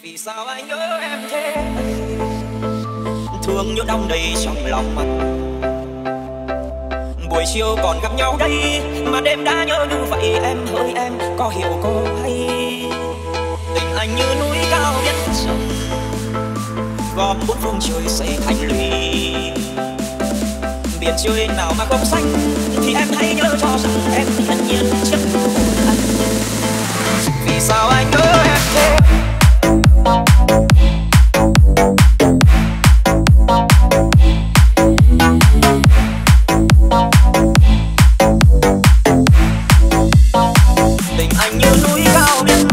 Vì sao anh nhớ em thế, thương nhớ đong đầy trong lòng mắt. Buổi chiều còn gặp nhau đây mà đêm đã nhớ như vậy. Em hỡi em có hiểu có hay, tình anh như núi cao biết rộng, gom bốn phương trời xây thành lũy. Biển trời nào mà không xanh thì em hãy nhớ cho rằng em hiển nhiên chiếc hồn anh. Vì sao anh nhớ em thế, tình anh như núi cao biết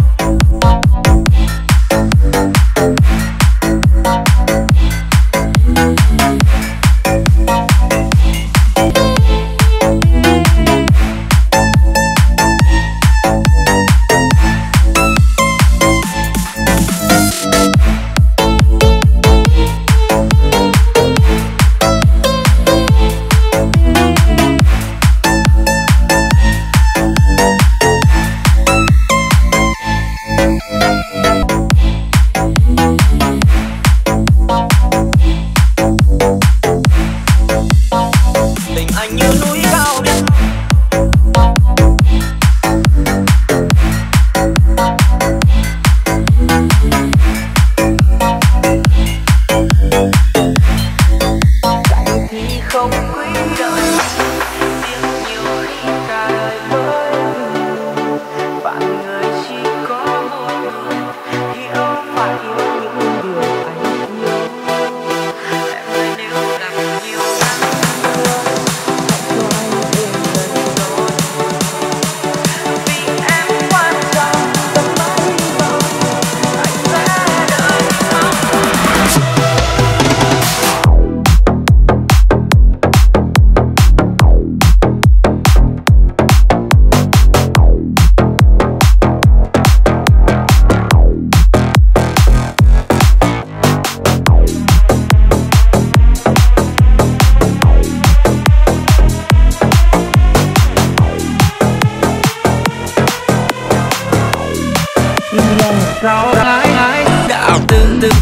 sao ai đạo tương tự.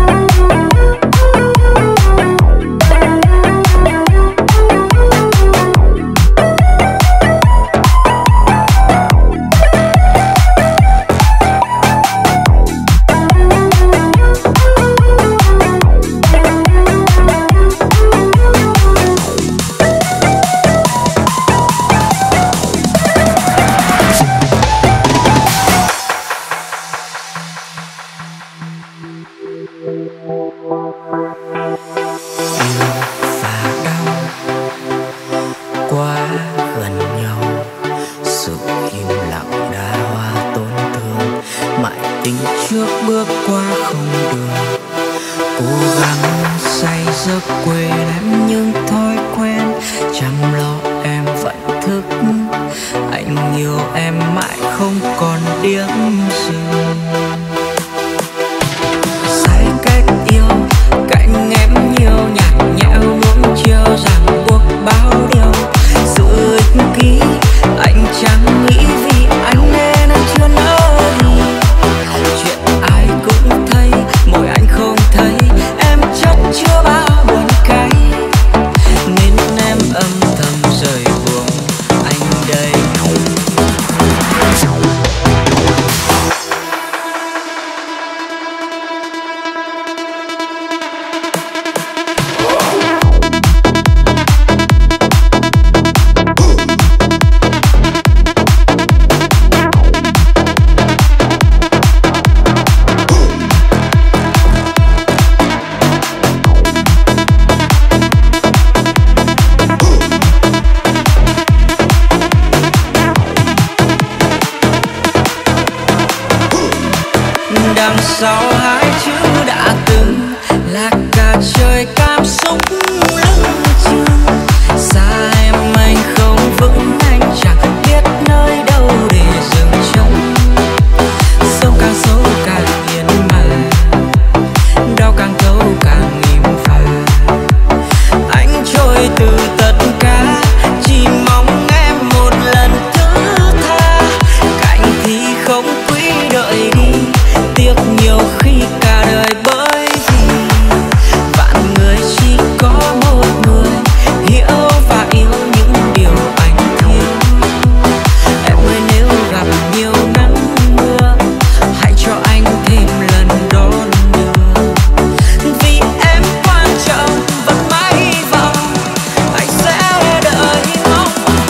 Đằng sau hai chữ đã từng là cả trời cảm xúc lưng chừng. Xa em anh không vững, anh chẳng biết nơi đâu để dừng trông. Sông càng sâu càng yên mà, đau càng thấu càng im phà. Anh trôi từ tất cả, chỉ mong em một lần thứ tha. Cạnh thì không quý đợi đi, tiếc nhiều khi cả đời bởi vì vạn người chỉ có một người hiểu và yêu những điều anh thiếu. Em ơi nếu gặp nhiều nắng mưa hãy cho anh thêm lần đón đưa, vì em quan trọng vẫn mãi hy vọng anh sẽ đợi ngóng.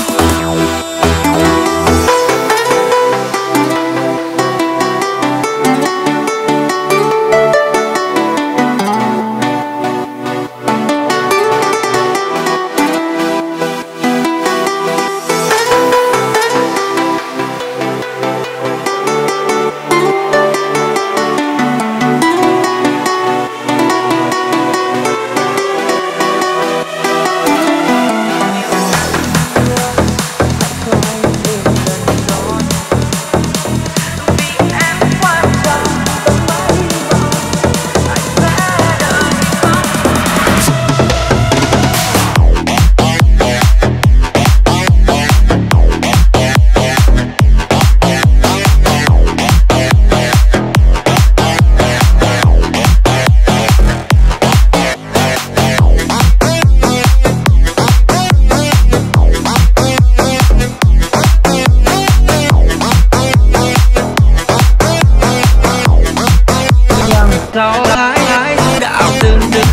Sao hái đạo từng đêm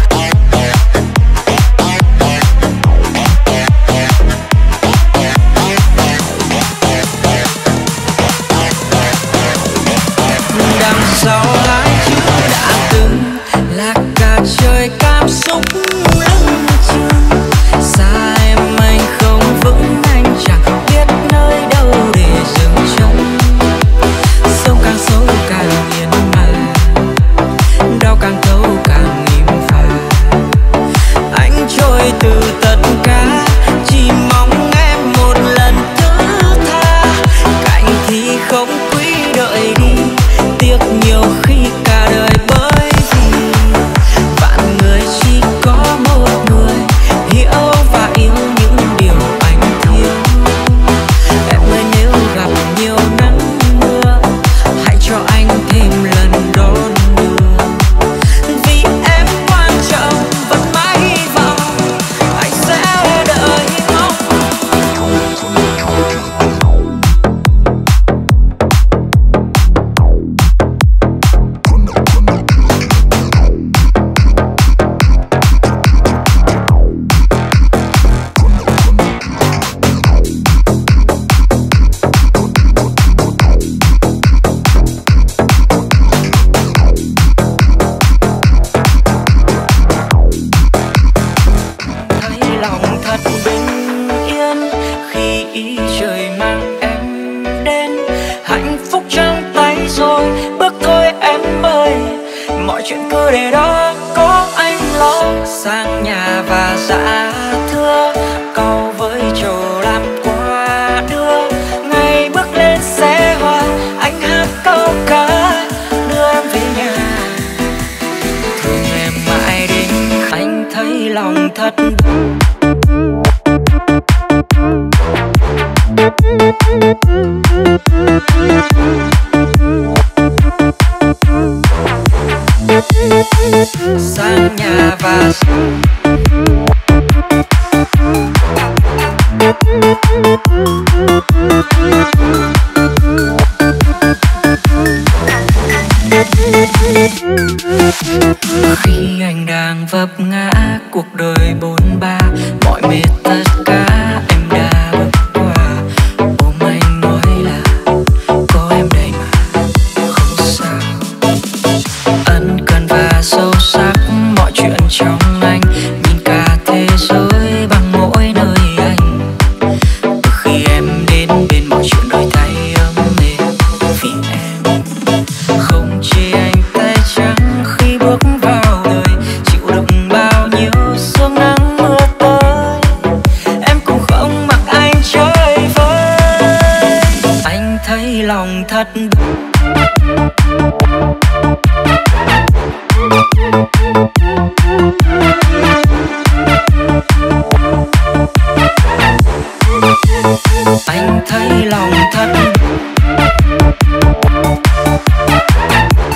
đằng sau hai chữ đã từng là cả trời cảm xúc lưng chừng. Xa em anh không vững, anh chẳng biết nơi đâu để dừng chân. Sông càng sâu càng hiền mà đau càng thấu càng im phai. Anh trôi từ tất cả chỉ mong em một lần thứ tha. Cạnh thì không quý đợi đi, tiếc nhiều khi cả đời bởi vì vạn người chỉ có một người hiểu và yêu những điều anh thiếu. Em ơi nếu gặp nhiều nắng mưa hãy cho anh thêm lần đón đưa, vì em quan trọng vẫn mãi hy vọng anh sẽ đợi ngóng. Thấy lòng thật bình yên khi ý trời mang em đến. Hạnh phúc trong tay rồi, bước thôi em ơi, mọi chuyện cứ để đó có anh lo. Sang nhà và dạ thưa cầu với trầu làm quà đưa. Ngày bước lên xe hoa anh hát câu ca đưa em về nhà. Thương em mãi đến anh thấy lòng thật sang nhà và khi anh đang vấp ngã cuộc đời bôn ba, mọi mệt tất cả em đã bước qua. Ôm anh nói là có em đây mà không sao. Ân cần và sâu sắc mọi chuyện trong anh, nhìn cả thế giới bằng mỗi nơi anh. Từ khi em đến bên mọi chuyện đổi thay ấm êm, vì em không chê anh tay trắng khi bước vào đời, chịu đựng bao nhiêu sương nắng mưa tới. Em cũng không mặc anh chơi vơi, anh thấy lòng thật anh thấy lòng thật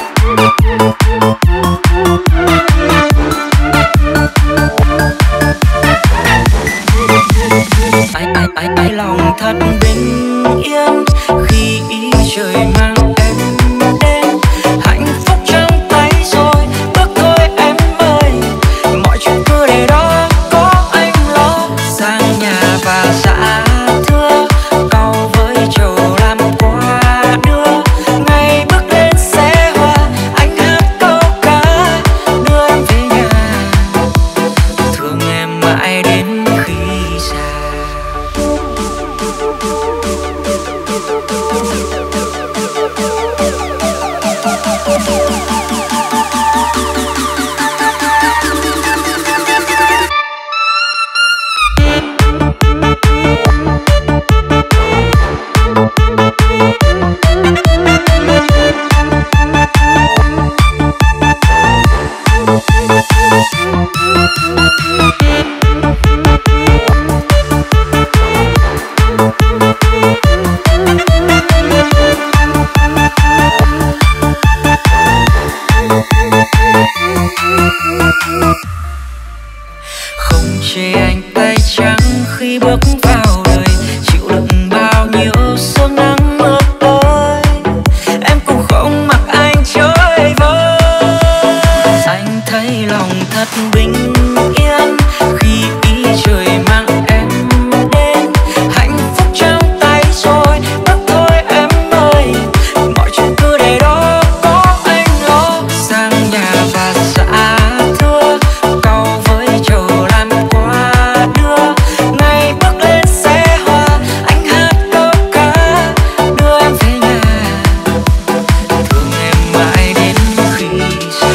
khi bước vào đời, chịu đựng bao nhiêu sương nắng mưa tới, em cũng không mặc anh chơi vơi. Anh thấy lòng thật bình yên khi ý trời mang em đến, hạnh phúc trong tay rồi bước thôi em ơi, mọi chuyện cứ để đó có anh lo. Sang nhà và xã thưa cầu với chầu làm quà đưa, ngày bước lên xe hoa anh hát câu ca đưa em về nhà, thương em mãi đến khi già.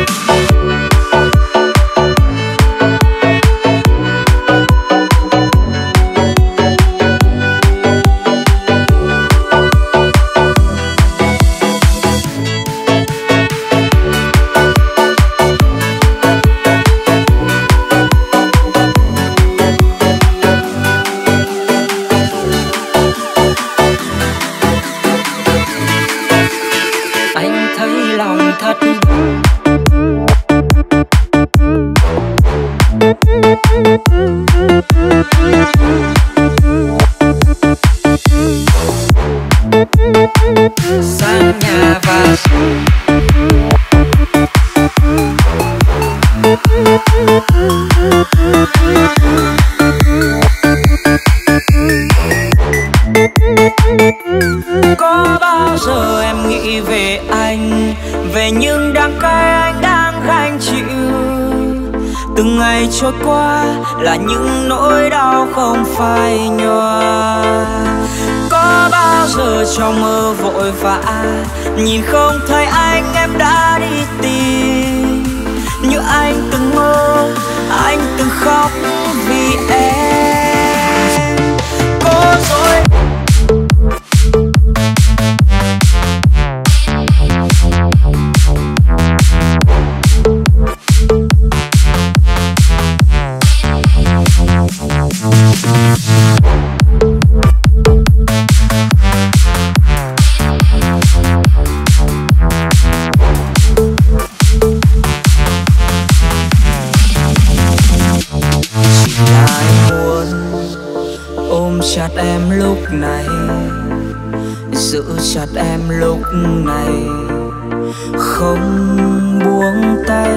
Anh thấy lòng thật sang nhà và có bao giờ em nghĩ về anh, về những đắng cay anh đang gánh chịu, từng ngày trôi qua là những nỗi đau không phai nhòa. Có bao giờ trong mơ vội vã nhìn không thấy anh em đã đi tìm, như anh từng mơ anh từng khóc vì em. Có rồi chặt em lúc này, giữ chặt em lúc này, không buông tay,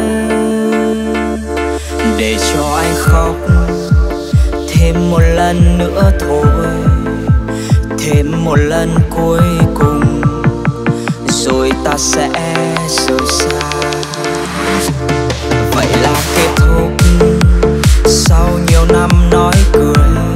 để cho anh khóc thêm một lần nữa thôi, thêm một lần cuối cùng, rồi ta sẽ rời xa. Vậy là kết thúc sau nhiều năm nói cười,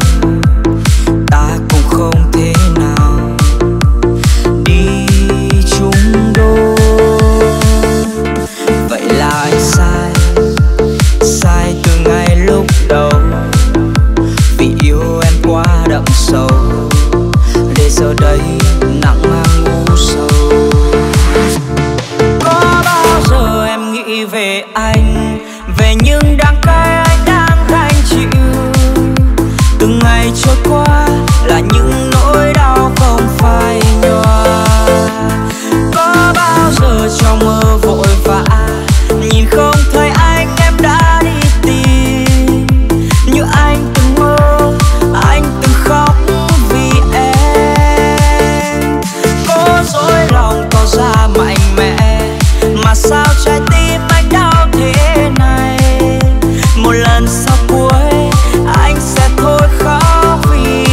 không thể nào đi chung đôi. Vậy là anh sai, sai từ ngày lúc đầu, vì yêu em quá đậm sâu, để giờ đây nặng mang u sầu. Có bao giờ em nghĩ về anh, về những đắng cay anh đang gánh chịu, từng ngày trôi qua là những nỗi đau không phai nhòa. Có bao giờ trong mơ vội vã nhìn không thấy anh em đã đi tìm, như anh từng mơ anh từng khóc vì em. Có dối lòng tỏ ra mạnh mẽ, mà sao trái tim anh đau thế này. Một lần sau cuối anh sẽ thôi khóc vì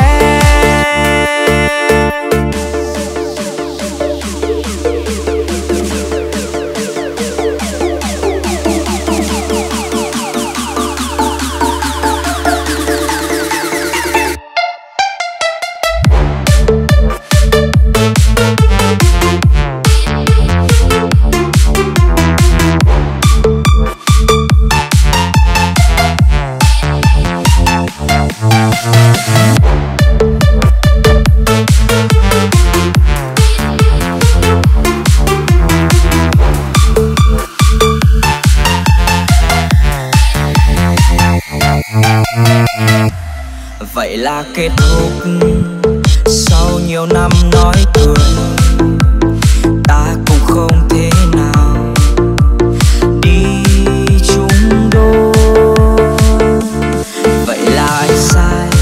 vậy là kết thúc sau nhiều năm nói cười, ta cũng không thể nào đi chung đôi. Vậy là anh sai,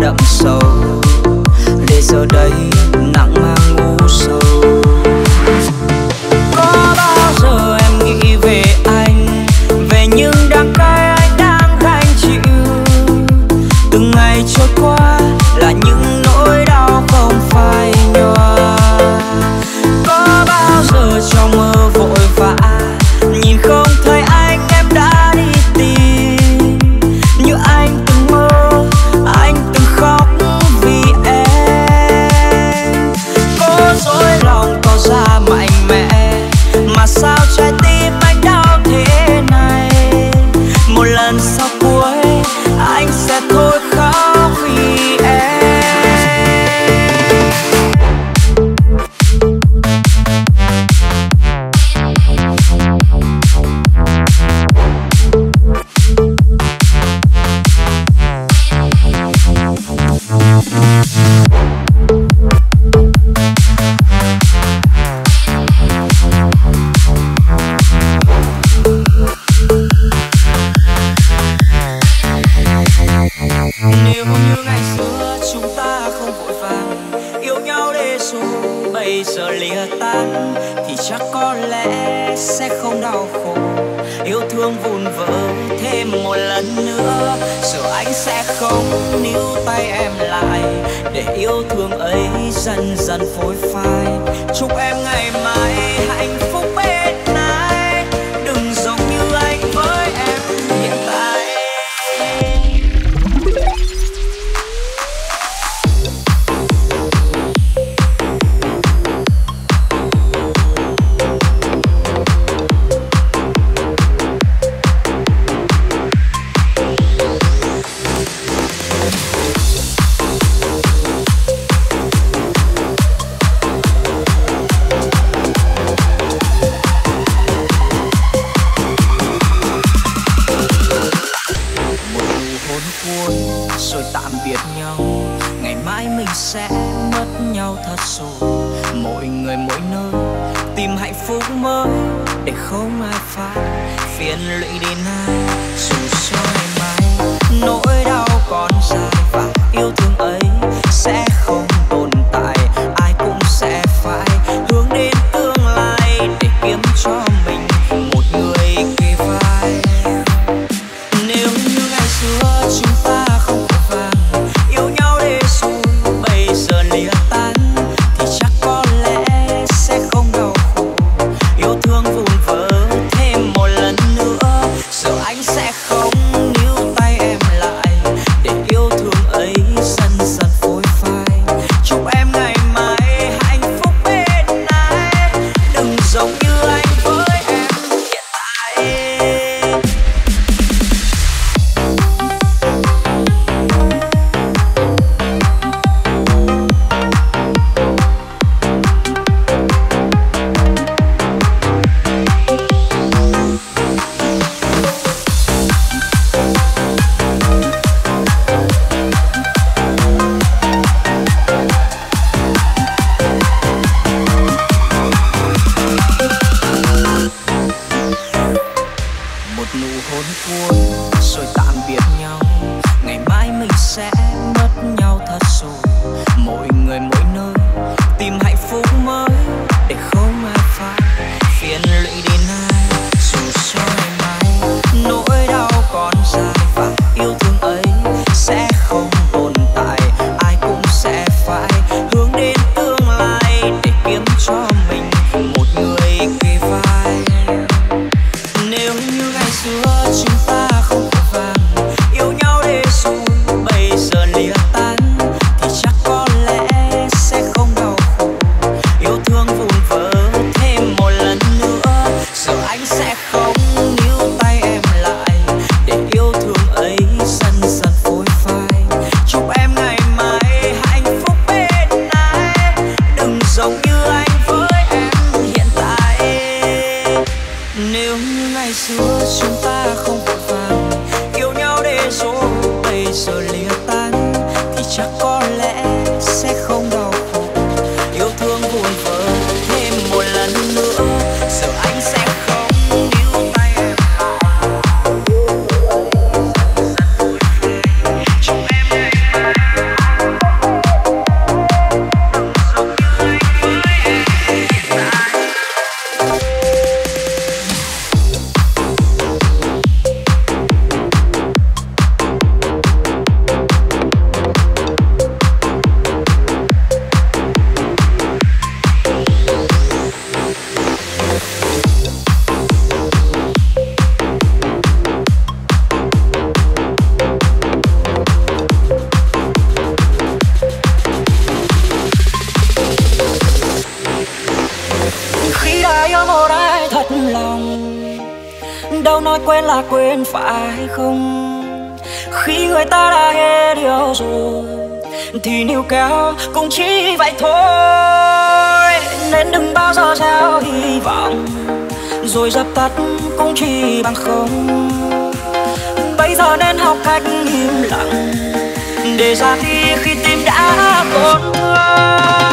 đẫm sầu, để giờ đây nặng mang u sầu. Có bao giờ em nghĩ về anh, về những đắng cay anh đang gánh chịu? Từng ngày trôi qua là những nỗi đau không phai nhòa. Có bao giờ trong mơ vội vã nhìn không thấy anh, em đã đi tìm như anh từng mơ, anh từng khóc vì em. Có dối lòng tỏ ra mạnh mẽ, mà sao trái tim anh đau thế này? Một lần sau cuối anh sẽ thôi khóc vì em. Nếu như ngày xưa chúng ta không vội vàng yêu nhau để rồi bây giờ lìa tan, thì chắc có lẽ sẽ không đau khổ. Yêu thương vụn vỡ thêm một lần nữa, giờ anh sẽ không níu tay em lại, để yêu thương ấy dần dần phôi phai. Chúc em ngày mai hạnh phúc bên ai, đừng giống như anh với em hiện tại. Rồi tạm biệt nhau, ngày mai mình sẽ mất nhau thật rồi. Mỗi người mỗi nơi tìm hạnh phúc mới, để không ai phải phiền lụy đến ai. Dù cho ngày mai nỗi đau còn dài, và yêu thương ấy sẽ không tồn tại, ai cũng sẽ phải hướng đến tương lai, để kiếm cho mình một người kề vai. Nếu như ngày xưa chúng ta không vội vàng yêu nhau để rồi bây giờ lìa tan, thì chắc có lẽ sẽ không đau khổ. Yêu thương vụn vỡ thêm một lần nữa, giờ anh sẽ không níu tay em lại, để yêu thương ấy dần dần phôi phai. Chúc em ngày mai hạnh phúc bên ai, đừng giống như anh với em hiện tại. Một nụ hôn cuối rồi tạm biệt nhau, ngày mai mình sẽ mất nhau thật rồi. Mỗi người mỗi nơi tìm hạnh phúc mới, để không ai phải phiền lụy đến ai. Dù cho ngày mai nỗi đau còn dài, và yêu thương ấy sẽ không tồn tại, ai cũng sẽ phải hướng đến tương lai, để kiếm cho mình một người kề vai. Nếu như ngày xưa chúng ta không vội vàng yêu nhau để rồi bây giờ lìa tan, thì chắc có lẽ sẽ không đau khổ. Yêu thương vụn vỡ thêm một lần nữa, giờ anh sẽ không níu tay em lại, để yêu thương ấy dần dần phôi phai. Chúc em ngày mai hạnh phúc bên ai, đừng giống như anh với em hiện tại. Nếu như ngày xưa chúng ta không vội vàng yêu nhau để rồi bây giờ lìa tan, thì chắc có lẽ sẽ không đau khổ. Yêu thương vụn vỡ thêm một lần nữa, giờ anh sẽ không níu tay em lại. Chúc em ngày mai nói quên là quên phải không? Khi người ta đã hết điều rồi thì níu kéo cũng chỉ vậy thôi. Nên đừng bao giờ gieo hy vọng rồi dập tắt cũng chỉ bằng không. Bây giờ nên học cách im lặng để ra đi khi tim đã tổn thương.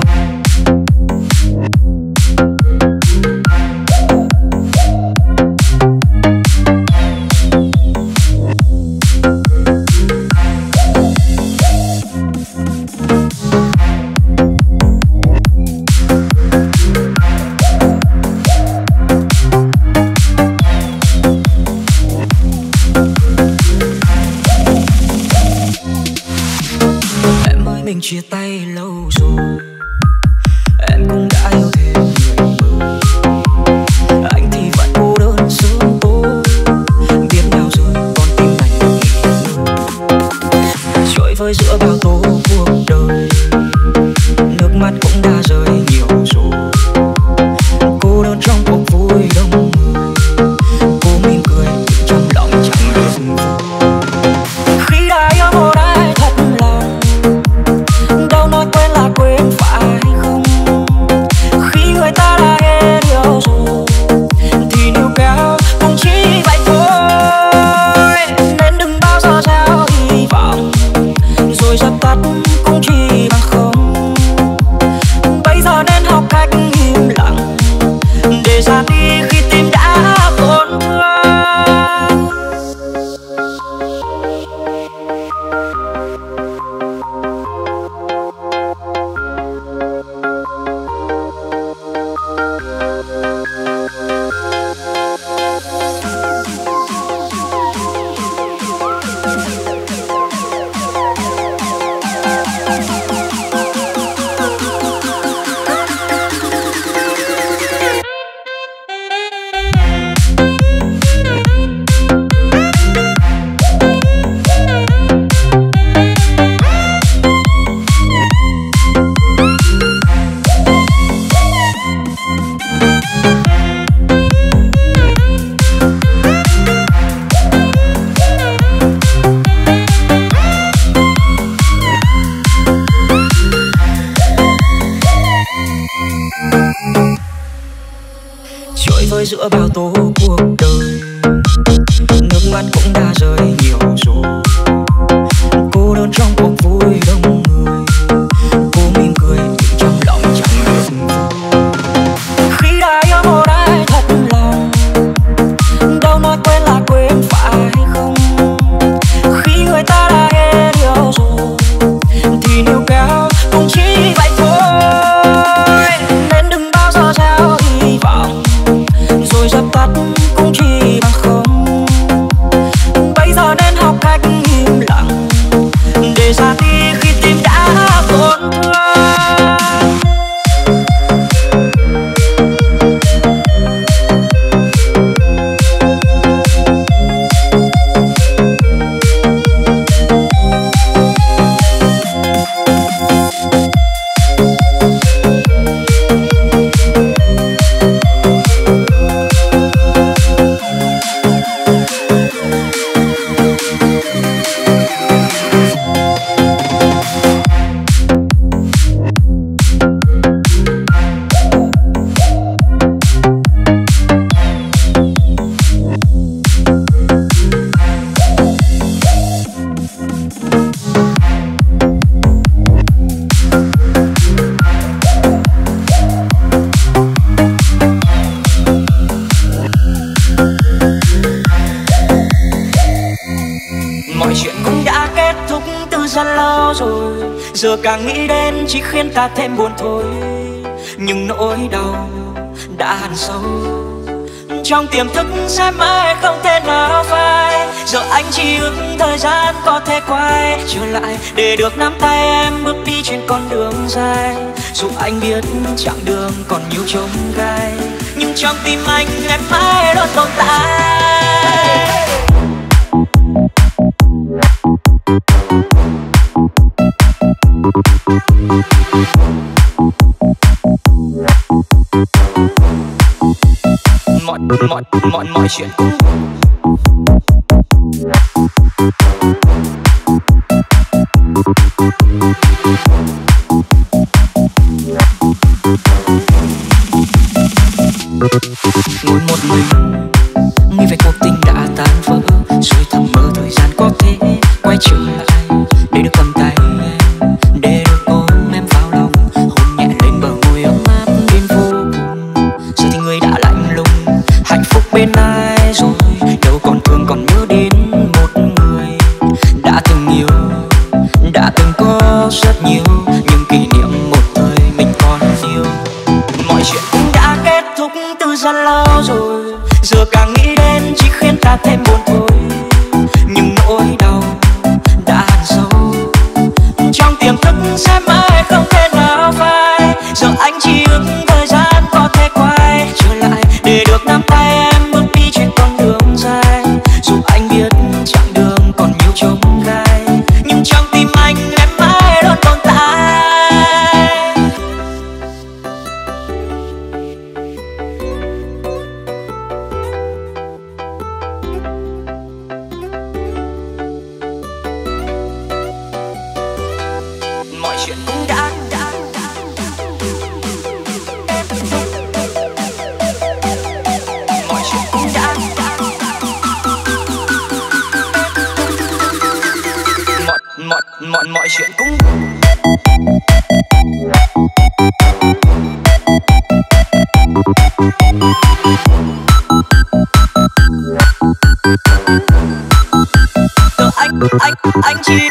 Mình chia tay lâu rồi, em cũng đã yêu thêm người mới. Anh thì vẫn cô đơn sớm tối, biết bao giờ con tim anh được nghỉ ngơi. Trôi vơi giữa bao tố cuộc đời, nước mắt cũng đã rơi nhiều rồi. Cô đơn trong cuộc vui đông người, cô mỉm cười nhưng trong lòng chẳng được vui. Khi đã yêu một ai thật lòng, đâu nói quên là quên phải không? Khi người ta đã hết điều rồi thì níu kéo cũng chỉ vậy thôi. Nên đừng bao giờ gieo hy vọng rồi dập tắt cũng chỉ bằng không. Bây giờ nên học cách im lặng để ra đi khi tim đã tổn thương. Trôi vơi giữa bao tố cuộc đời, nước mắt cũng đã rơi nhiều rồi. Cô đơn trong cuộc vui đông người, cô mỉm cười nhưng trong lòng chẳng được vui. Khi đã yêu một ai thật lòng, đâu nói quên là quên phải không? Khi người ta đã hết điều rồi thì níu kéo cũng chỉ vậy thôi. Nên đừng bao giờ gieo hy vọng rồi dập tắt cũng chỉ bằng không. Bây giờ nên học cách im lặng để ra đi khi tim đã tổn thương. Mọi chuyện cũng đã kết thúc từ rất lâu rồi, giờ càng nghĩ đến chỉ khiến ta thêm buồn thôi. Nhưng nỗi đau đã hằn sâu trong tiềm thức sẽ mãi không thể nào phai. Giờ anh chỉ ước thời gian có thể quay trở lại để được nắm tay em bước đi trên con đường dài. Dù anh biết chặng đường còn nhiều chông gai, nhưng trong tim anh em mãi luôn tồn tại. Mọi mọi chuyện cũ. Ngồi một mình nghĩ về cuộc tình đã tan vỡ, rồi thầm mơ thời gian có thể quay trở lại để được cầm tay em, để được ôm em vào lòng, hôn nhẹ lên bờ môi ấm áp đến vô cùng. Giờ thì người đã lạnh lùng, hạnh phúc bên ai rồi, đâu còn thương còn nhớ đến một người đã từng yêu, đã từng có rất nhiều những kỷ niệm một thời mình còn yêu. Mọi chuyện cũng đã kết thúc từ rất lâu rồi, giờ càng nghĩ đến chỉ khiến ta thêm buồn thôi. Nhưng nỗi đau đã hằn sâu trong tiềm thức sẽ mãi không thể nào phai. Giờ anh chỉ ước thời gian có thể quay trở lại để được nắm tay em bước đi trên con đường dài. Dù anh biết chặng đường còn nhiều chông gai, nhưng trong tim anh em mãi luôn tồn tại. Mọi chuyện cũng đã mọi chuyện cũng đã mọi chuyện cũng anh chỉ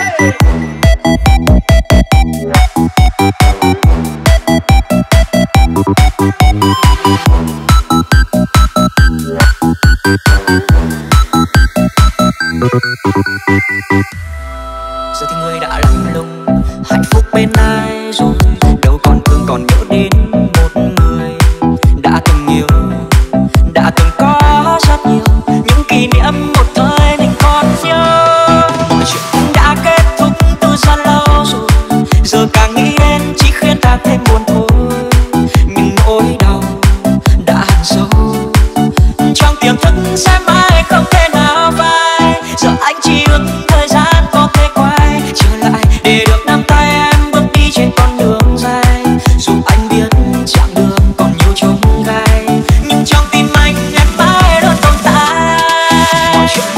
giờ thì người đã lạnh lùng, hạnh phúc bên ai rồi, đâu còn thương còn nhớ đến một người đã từng yêu, đã từng có rất nhiều những kỷ niệm một thời mình còn nhớ. mọi chuyện cũng đã kết thúc từ rất lâu rồi, giờ càng nghĩ đến chỉ khiến ta thêm buồn thôi. Nhưng nỗi đau đã hằn sâu trong tiềm thức sẽ mãi không thể nào phai. Giờ anh chỉ ước thời gian có thể quay trở lại để được nắm tay em bước đi trên con đường dài. Dù anh biết chặng đường còn nhiều chông gai, nhưng trong tim anh em mãi luôn tồn tại. Mọi chuyện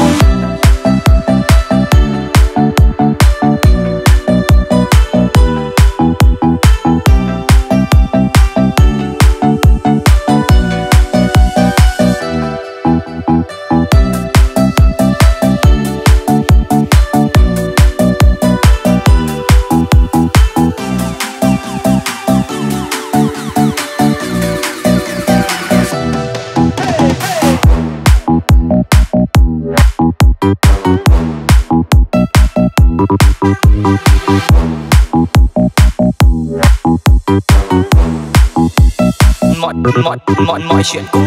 mọi chuyện cũng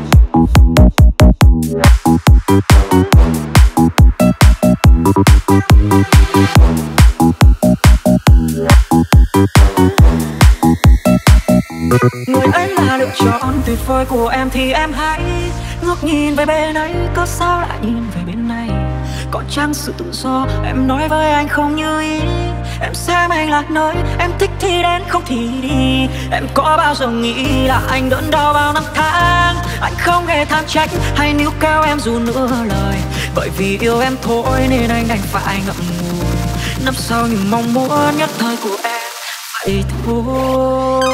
người ấy là lựa chọn tuyệt vời của em thì em hãy ngước nhìn về bên ấy, có sao lại nhìn về bên này? Có chăng sự tự do em nói với anh không như ý? Em xem anh là nơi em thích thì đến không thì đi. Em có bao giờ nghĩ là anh đớn đau bao năm tháng? Anh không hề than trách hay níu kéo em dù nửa lời, bởi vì yêu em thôi nên anh đành phải ngậm ngùi nấp sau những mong muốn nhất thời của em vậy thôi.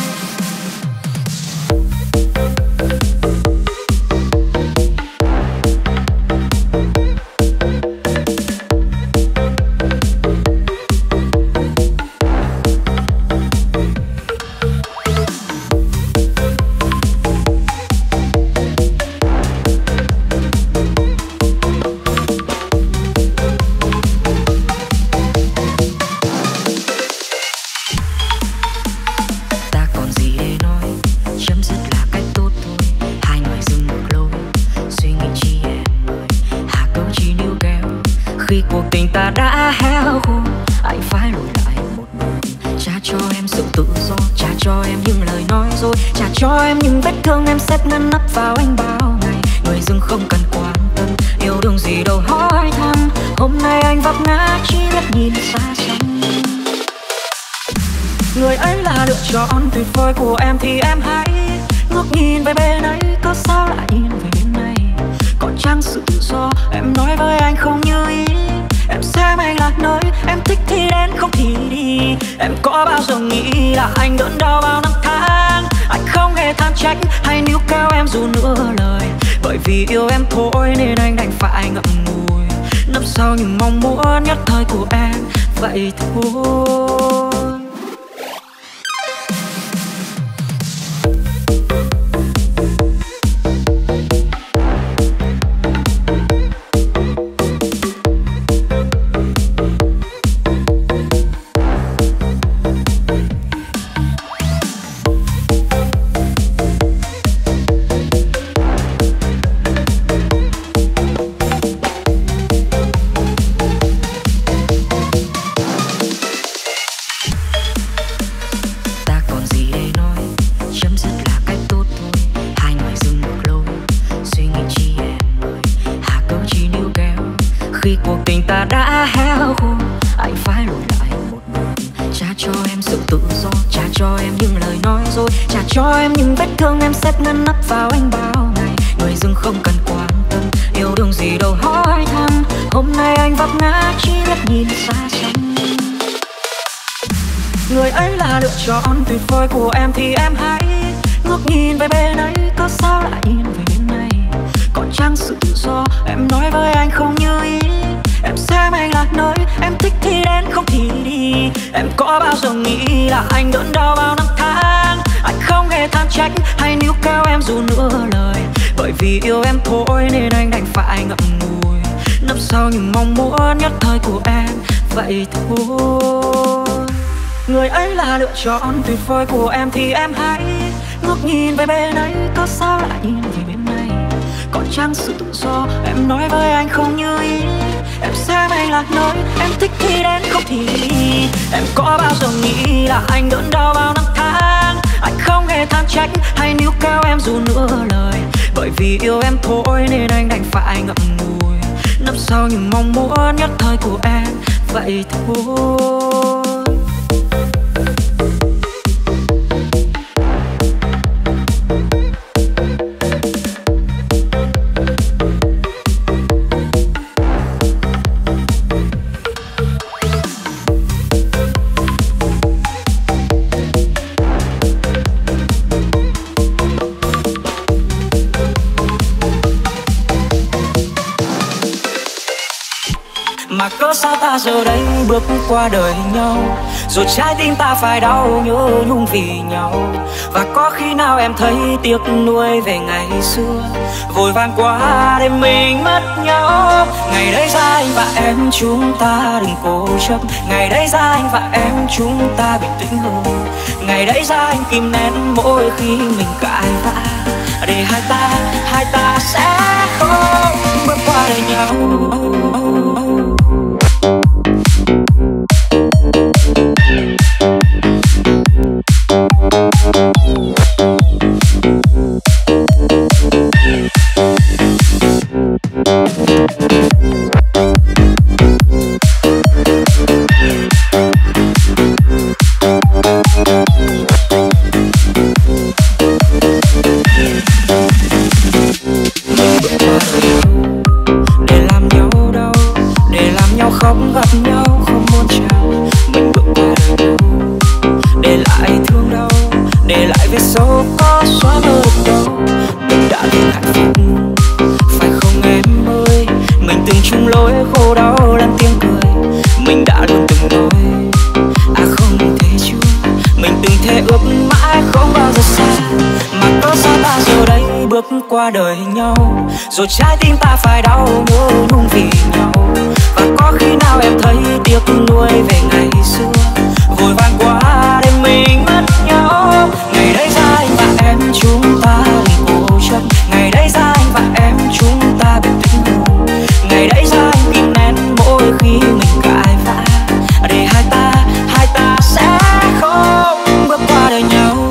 Khi cuộc tình ta đã héo khô, anh phải lùi lại một bước, trả cho em sự tự do, trả cho em những lời nói dối, trả cho em những vết thương em xếp ngăn nắp vào anh bao ngày. Người dưng không cần quan tâm, yêu đương gì đâu hỏi thăm. Hôm nay anh vấp ngã chỉ biết nhìn xa xăm. Người ấy là lựa chọn tuyệt vời của em thì em hãy ngước nhìn về bên ấy, có sao lại nhìn về bên này. Có chăng sự tự do em nói với anh không như ý. Em xem anh là nơi em thích thì đến không thì đi. Em có bao giờ nghĩ là anh đớn đau bao năm tháng. Anh không hề than trách hay níu kéo em dù nửa lời. Bởi vì yêu em thôi nên anh đành phải ngậm ngùi, nấp sau những mong muốn nhất thời của em vậy thôi. Khi cuộc tình ta đã héo khô, anh phải lùi lại một bước, trả cho em sự tự do, trả cho em những lời nói dối, trả cho em những vết thương em xếp ngăn nắp vào anh bao ngày. Người dưng không cần quan tâm, yêu đương gì đâu hỏi thăm. Hôm nay anh vấp ngã chỉ biết nhìn xa xăm. Người ấy là lựa chọn tuyệt vời của em thì em hãy ngước nhìn về bên ấy, có sao lại nhìn về bên này. Có chăng sự tự do em nói với anh không như ý. Em xem anh là nơi em thích thì đến không thì đi. Em có bao giờ nghĩ là anh đớn đau bao năm tháng. Anh không hề than trách hay níu kéo em dù nửa lời. Bởi vì yêu em thôi nên anh đành phải ngậm ngùi, nấp sau những mong muốn nhất thời của em vậy thôi. Người ấy là lựa chọn tuyệt vời của em thì em hãy ngước nhìn về bên ấy, có sao lại nhìn về bên này. Có chăng sự tự do em nói với anh không như ý. Em xem anh là nơi em thích thì đến không thì đi. Em có bao giờ nghĩ là anh đớn đau bao năm tháng. Anh không hề than trách hay níu kéo em dù nửa lời. Bởi vì yêu em thôi nên anh đành phải ngậm ngùi, nấp sau những mong muốn nhất thời của em vậy thôi. Mà cớ sao ta giờ đây bước qua đời nhau, rồi trái tim ta phải đau nhớ nhung vì nhau. Và có khi nào em thấy tiếc nuối về ngày xưa, vội vàng quá để mình mất nhau. Ngày đấy ra anh và em chúng ta đừng cố chấp. Ngày đấy ra anh và em chúng ta bình tĩnh hơn. Ngày đấy ra anh kìm nén mỗi khi mình cãi vã, để hai ta sẽ không bước qua đời nhau. Không gặp nhau, không muốn chào. Mình bước qua đời đâu, để lại thương đau, để lại vết sâu có xóa mơ được đâu. Mình đã từng hạnh phúc, phải không em ơi? Mình từng chung lối khổ đau lẫn tiếng cười. Mình đã luôn từng nói, không thể chưa. Mình từng thề ước mãi không bao giờ xa. Mà có sao ta giờ đây bước qua đời nhau, rồi trái tim ta phải đau nhớ nhung vì nhau. Và có khi nào em thấy tiếc nuối về ngày xưa, vội vàng quá để mình mất nhau. Ngày đấy ra anh và em chúng ta đừng cố chấp. Ngày đấy ra anh và em chúng ta bình tĩnh hơn. Ngày đấy ra anh kìm nén mỗi khi mình cãi vã, để hai ta sẽ không bước qua đời nhau.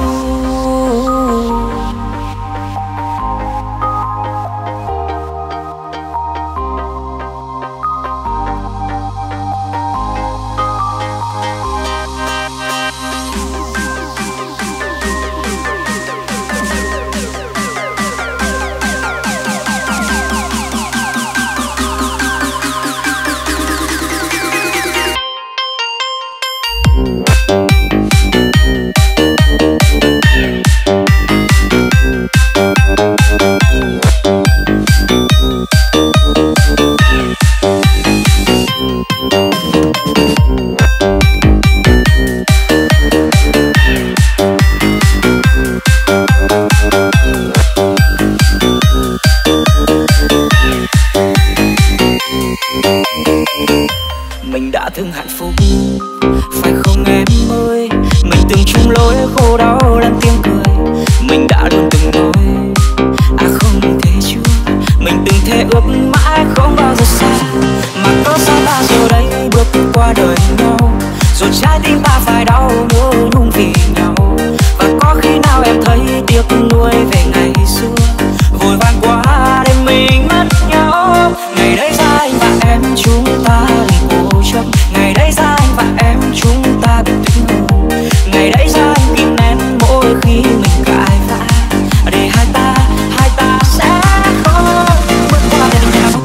tim ta phải đau nhớ nhung vì nhau. Và có khi nào em thấy tiếc nuối về ngày xưa, vội vàng quá để mình mất nhau. Ngày đấy ra anh và em chúng ta cố chấp, ngày đấy ra anh và em chúng ta bình tĩnh hơn. Ngày đấy ra anh kìm nén mỗi khi mình cãi vã, để hai ta sẽ không bước qua bên nhau.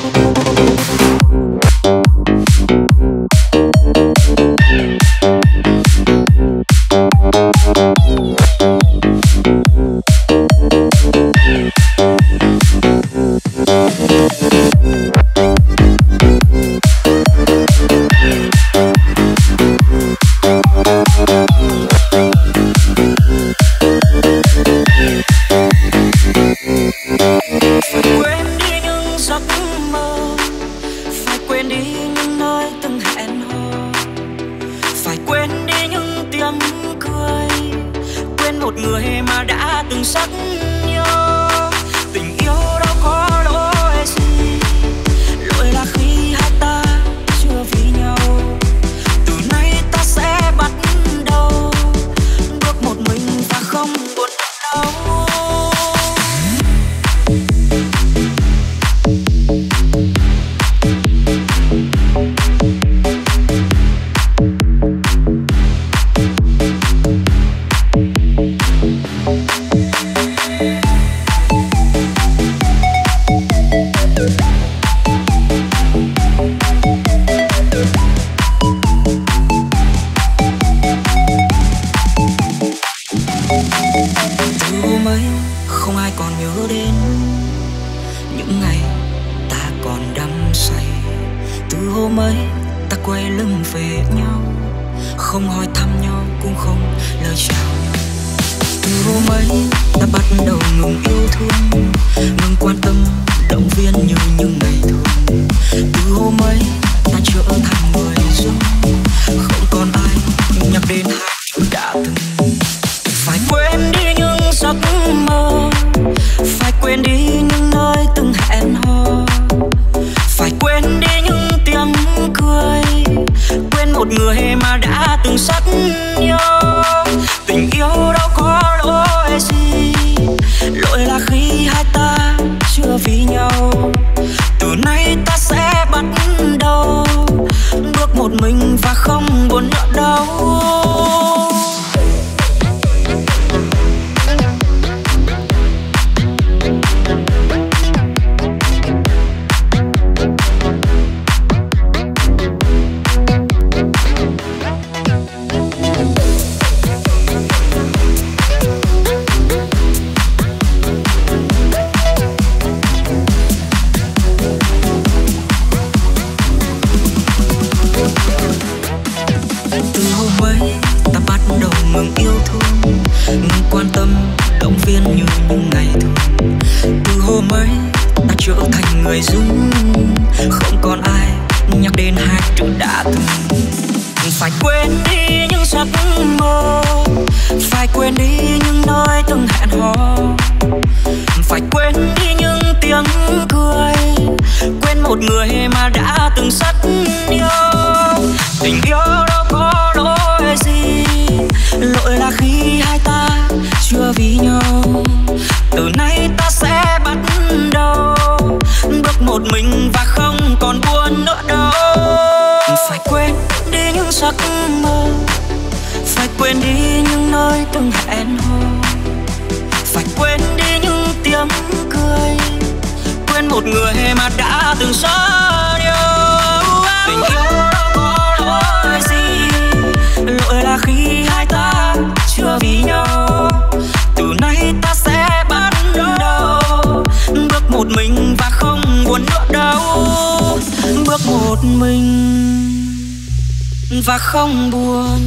Và không buồn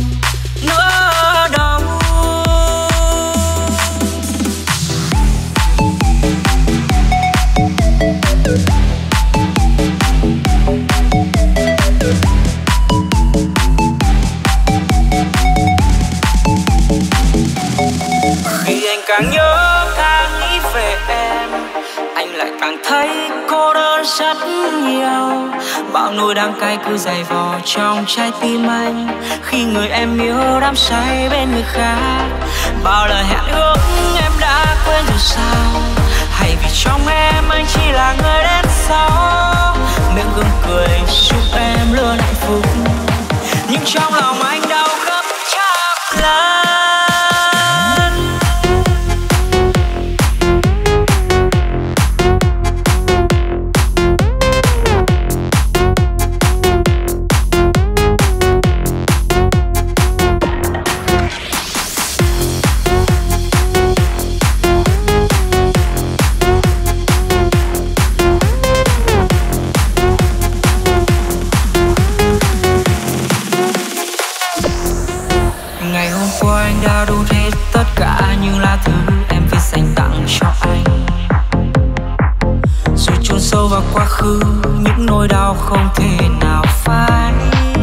nữa đâu. Khi anh càng nhớ càng nghĩ về em, anh lại càng thấy cô đơn rất nhiều. bao nỗi đắng cay cứ dày vò trong trái tim anh. Khi người em yêu đắm say bên người khác, bao lời hẹn ước em đã quên rồi sao? Hay vì trong em anh chỉ là người đến sau, miệng gương cười chúc em luôn hạnh phúc, nhưng trong lòng anh đau gấp trăm lần. Đã đun hết tất cả những lá thư em viết dành tặng cho anh, rồi chôn sâu vào quá khứ những nỗi đau không thể nào phai.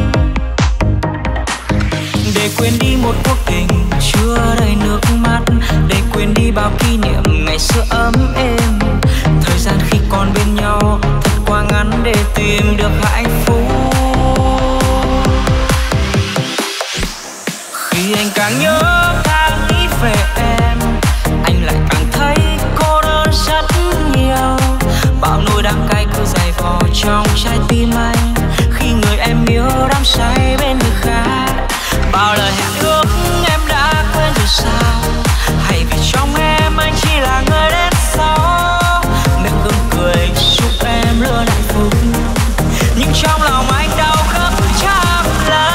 Để quên đi một cuộc tình chưa đầy nước mắt, để quên đi bao kỷ niệm ngày xưa ấm êm. Thời gian khi còn bên nhau thật quá ngắn để tìm được hạnh phúc. Khi anh càng nhớ càng nghĩ về em, anh lại càng thấy cô đơn rất nhiều. Bao nỗi đắng cay cứ dày vò trong trái tim anh, khi người em yêu đắm say bên người khác. Bao lời hẹn ước em đã quên rồi sao? Hay vì trong em anh chỉ là người đến sau, miệng gương cười chúc em luôn hạnh phúc, nhưng trong lòng anh đau gấp trăm lần.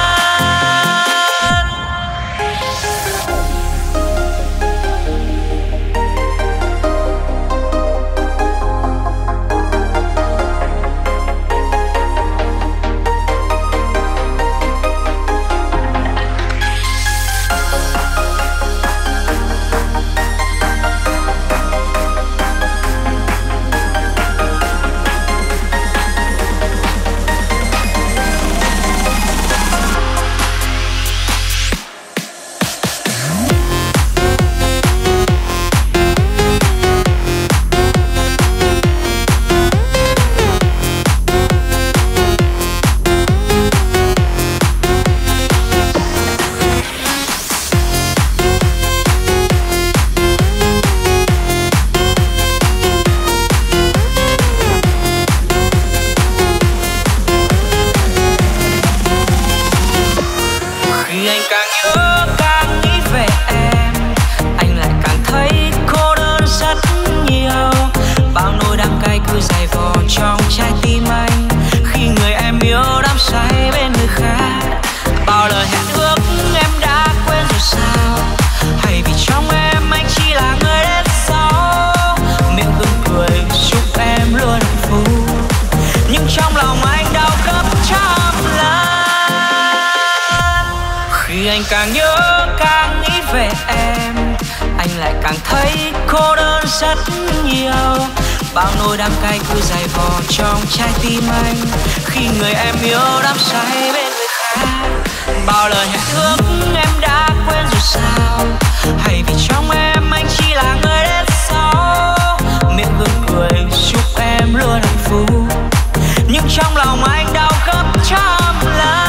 Càng nhớ càng nghĩ về em, anh lại càng thấy cô đơn rất nhiều. Bao nỗi đắng cay cứ dày vò trong trái tim anh, khi người em yêu đắm say bên người khác. Bao lời hẹn ước em đã quên rồi sao? Hay vì trong em anh chỉ là người đến sau, miệng gương cười chúc em luôn hạnh phúc, nhưng trong lòng anh đau gấp trăm lần.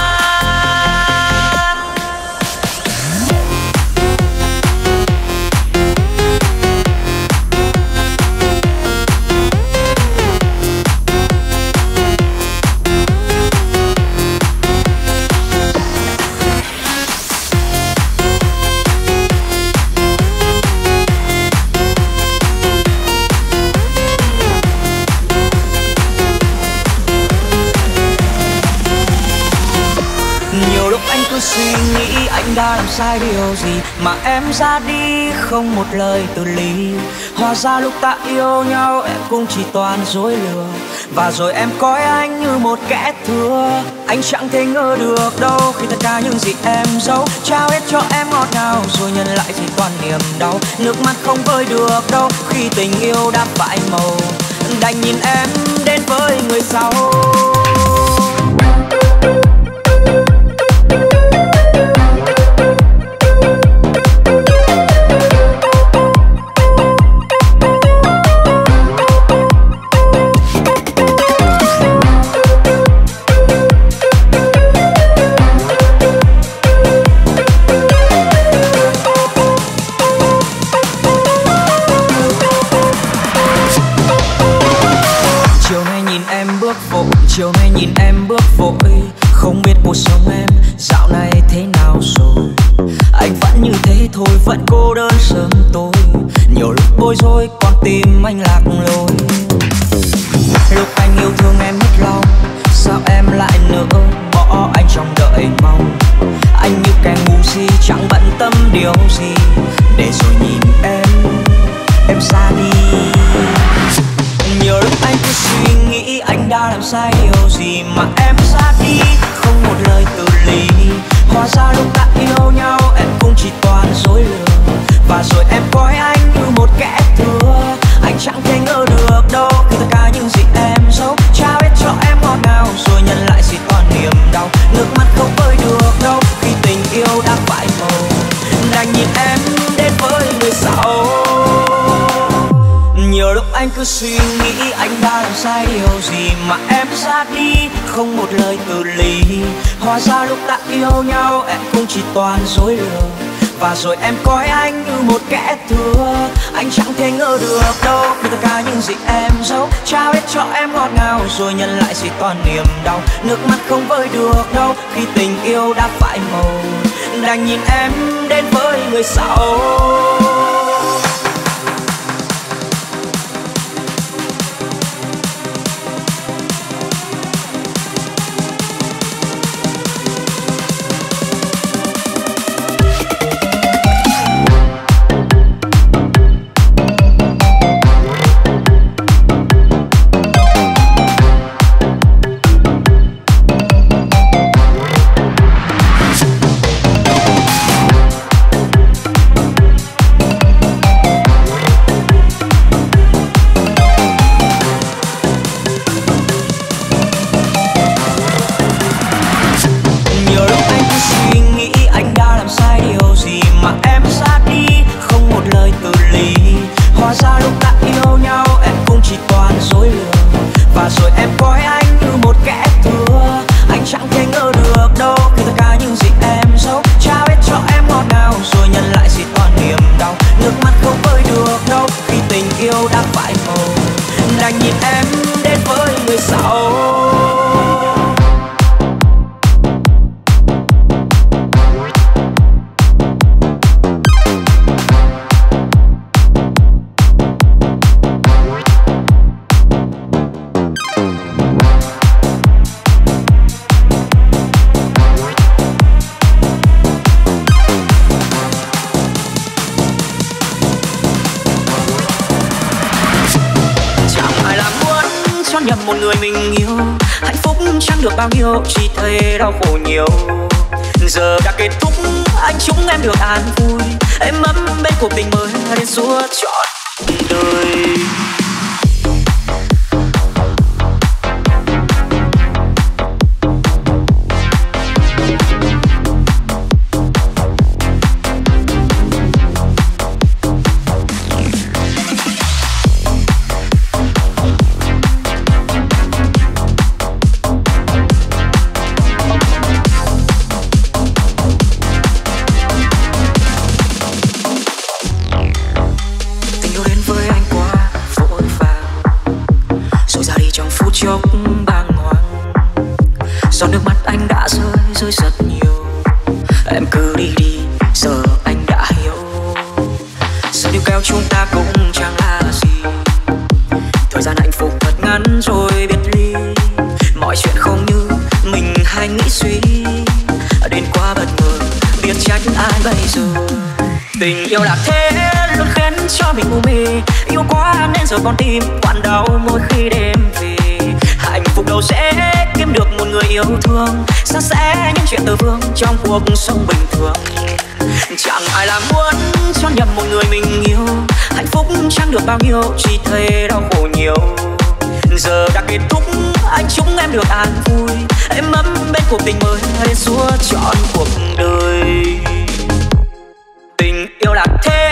Suy nghĩ anh đã làm sai điều gì mà em ra đi không một lời từ ly. Hóa ra lúc ta yêu nhau em cũng chỉ toàn dối lừa, và rồi em coi anh như một kẻ thua. Anh chẳng thể ngờ được đâu khi tất cả những gì em giấu, trao hết cho em ngọt ngào rồi nhận lại chỉ toàn niềm đau. Nước mắt không vơi được đâu khi tình yêu đã phai màu, đành nhìn em đến với người sau. thì thôi vẫn cô đơn sớm tối. Nhiều lúc bối rối con tim anh lạc lối. Lúc anh yêu thương em hết lòng, sao em lại nỡ bỏ anh trong đợi mong. Anh như kẻ ngu si chẳng bận tâm điều gì, để rồi nhìn em xa đi. Nhiều lúc anh cứ suy nghĩ anh đã làm sai điều gì mà em xa đi, không một lời từ ly. Hóa ra lúc đã yêu nhau em cũng chỉ toàn dối lừa, và rồi em coi anh như một kẻ thua. Anh chẳng thể ngờ được đâu khi tất cả những gì em giấu, trao hết cho em ngọt ngào rồi nhận lại chỉ toàn niềm đau. Nước mắt không vơi được đâu khi tình yêu đã phai màu, đành nhìn em đến với người sau. Nhiều lúc anh cứ suy nghĩ anh đã làm sai điều gì mà em ra đi, không một lời từ ly. Hóa ra lúc đã yêu nhau em cũng chỉ toàn dối lừa, và rồi em coi anh như một kẻ thua. Anh chẳng thể ngờ được đâu khi tất cả những gì em giấu, trao hết cho em ngọt ngào rồi nhận lại chỉ toàn niềm đau. Nước mắt không vơi được đâu khi tình yêu đã phai màu, đành nhìn em đến với người sau. Một người mình yêu hạnh phúc chẳng được bao nhiêu, chỉ thấy đau khổ nhiều. Giờ đã kết thúc anh chúc em được an vui, em ấm bên cuộc tình mới đến suốt trọn đời. Giọt nước mắt anh đã rơi rất nhiều. Em cứ đi đi, giờ anh đã hiểu. Sự níu kéo chúng ta cũng chẳng là gì. Thời gian hạnh phúc thật ngắn rồi biệt ly. Mọi chuyện không như mình hay nghĩ suy. Đến quá bất ngờ, biết trách ai bây giờ. Tình yêu là thế, luôn khiến cho mình u mê. Yêu quá nên giờ con tim quặn đau mỗi khi đêm về. Hạnh phúc đâu dễ kiếm được một người yêu thương, san sẻ những chuyện từ vương trong cuộc sống bình thường. Chẳng ai là muốn cho nhầm một người mình yêu. Hạnh phúc chẳng được bao nhiêu, chỉ thấy đau khổ nhiều. Giờ đã kết thúc anh chúc em được an vui, em ấm bên cuộc tình mới đến suốt trọn cuộc đời. Tình yêu là thế.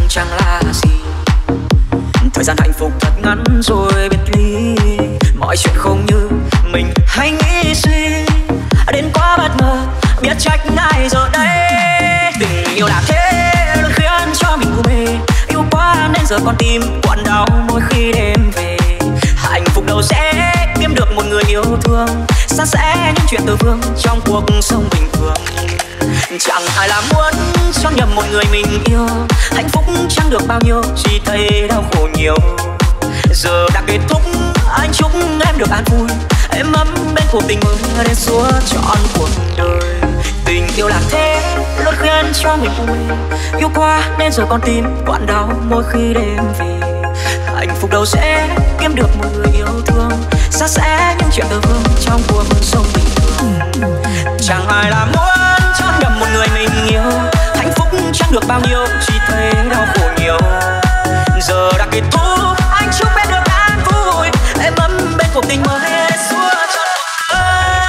chẳng là gì. Thời gian hạnh phúc thật ngắn rồi biệt ly, mọi chuyện không như mình hay nghĩ suy. Đến quá bất ngờ biết trách ai giờ đây. Tình yêu là thế luôn khiến cho mình u mê, yêu quá nên giờ con tim quặn đau mỗi khi đêm về. Hạnh phúc đâu sẽ kiếm được một người yêu thương, san sẻ những chuyện từ phương trong cuộc sống bình thường. Chẳng ai là muốn cho nhầm một người mình yêu, hạnh phúc chẳng được bao nhiêu, chỉ thấy đau khổ nhiều. Giờ đã kết thúc, anh chúc em được an vui, êm ấm bên cuộc tình mới đến suốt trọn cuộc đời. Tình yêu là thế luôn khiến cho mình vui, yêu quá nên giờ con tim quặn đau mỗi khi đêm về. Hạnh phúc đâu sẽ kiếm được một người yêu thương, san sẻ những chuyện từ phương trong cuộc sống bình thường. Chẳng ai là muốn cho nhầm một người mình yêu, hạnh phúc chẳng được bao nhiêu, chỉ thấy đau khổ nhiều. Giờ đã kết thúc, anh chúc em được an vui, êm ấm bên cuộc tình mới suốt trọn cuộc đời.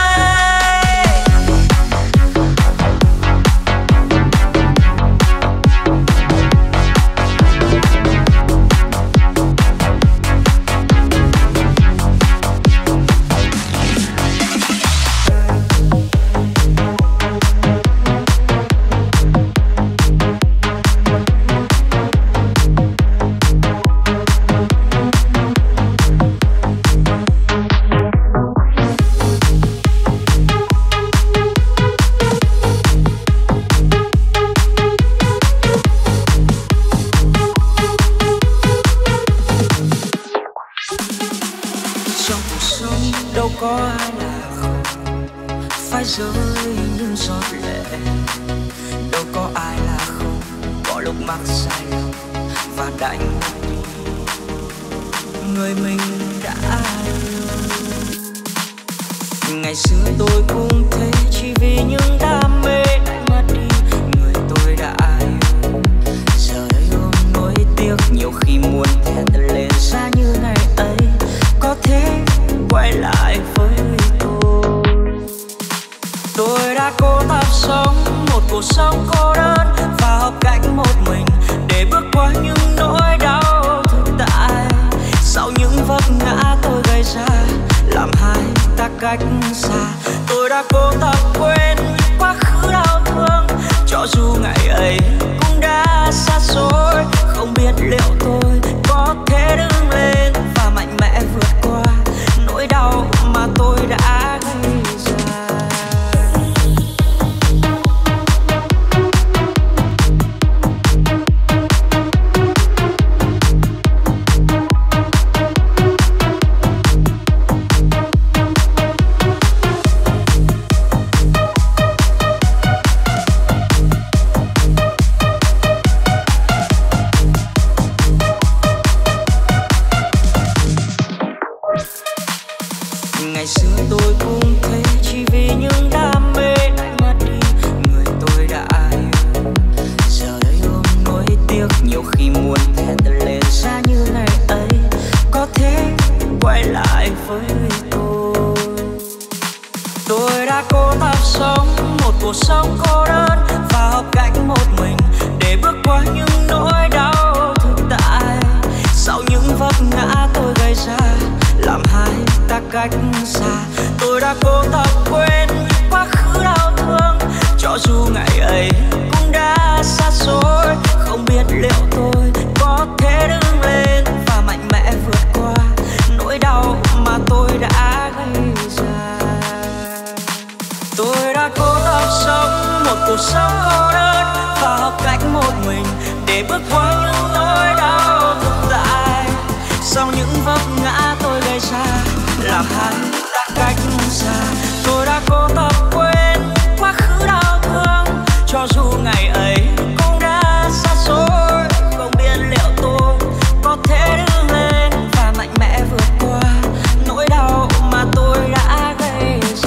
Rơi những giọt lệ, đâu có ai là không có lúc mắc sai lầm và đánh người mình đã yêu. Ngày xưa tôi cũng thế, chỉ vì những đam mê đã mất đi người tôi đã yêu. Giờ đây ôm nỗi tiếc, nhiều khi muốn thét lên xa như ngày ấy, có thể quay lại với tôi đã cố tập sống một cuộc sống cô đơn và học cách một mình để bước qua những nỗi đau thực tại. Sau những vấp ngã tôi gây ra làm hai ta cách xa, tôi đã cố tập quên quá khứ đau thương, cho dù ngày ấy cũng đã xa xôi. Không biết liệu tôi có thể đứng lên và mạnh mẽ vượt qua nỗi đau mà tôi đã gây ra. Ngày xưa tôi cũng thế, chỉ vì những đam mê đã mất đi người tôi đã yêu. Giờ đây ôm nỗi tiếc, nhiều khi muốn thét lên xa như ngày ấy, có thể quay lại với tôi. Tôi đã cố tập sống một cuộc sống cô đơn và học cách một mình để bước qua những nỗi đau thực tại. Sau những vấp ngã tôi gây ra làm hai ta cách xa, tôi đã cố tập quên quá khứ đau thương, cho dù ngày ấy cũng đã xa xôi. Không biết liệu tôi có thể đứng lên và mạnh mẽ vượt qua nỗi đau mà tôi đã gây ra. Tôi đã cố tập sống một cuộc sống cô đơn và học cách một mình để bước qua những nỗi đau thực tại. Sau những vấp ngã tôi gây ra làm hai ta cách xa, tôi đã cố tập quên quá khứ đau thương, cho dù ngày ấy cũng đã xa xôi. Không biết liệu tôi có thể đứng lên và mạnh mẽ vượt qua nỗi đau mà tôi đã gây ra.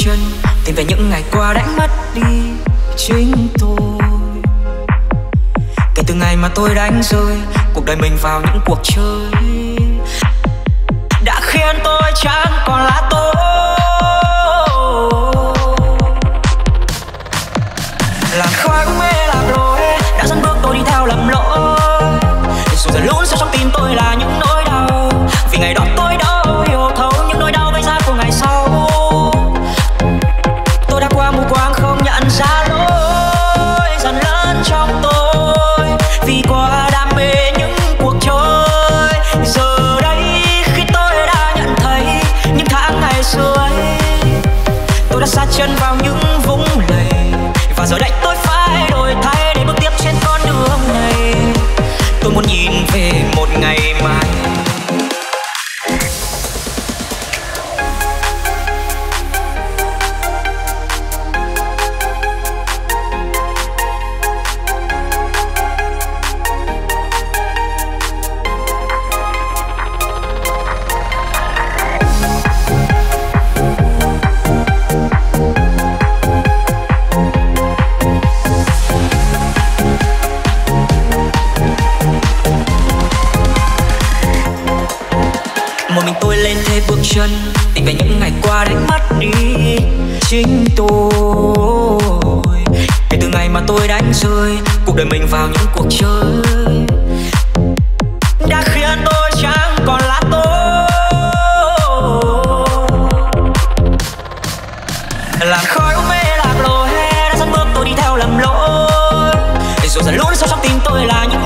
chân tìm về những ngày qua đã mất đi chính tôi. Kể từ ngày mà tôi đánh rơi cuộc đời mình vào những cuộc chơi đã khiến tôi chẳng còn là tôi. Làn khói cũng mê lạc lối đã dẫn bước tôi đi theo lầm lỗi, dù giờ lún sâu trong tim tôi là những nỗi đau, vì ngày đó tôi đâu hiểu thấu những nỗi đau gây ra của ngày sau. Tôi đã qua mù quáng không nhận ra lỗi dần lớn trong tôi vì quá đam mê những cuộc chơi. Giờ đây khi tôi đã nhận thấy những tháng ngày xưa ấy, tôi đã sa chân vào những vũng lầy, và giờ đây tôi phải đổi thay để bước tiếp trên con đường này. Tôi muốn nhìn về một ngày mai. Một mình tôi lên thế bước chân tìm về những ngày qua đã mất đi chính tôi. Kể từ ngày mà tôi đánh rơi cuộc đời mình vào những cuộc chơi đã khiến tôi chẳng còn là tôi. Làn khói u mê lạc lối đã dẫn bước tôi đi theo lầm lối, dù dần lún sâu trong tim tôi là những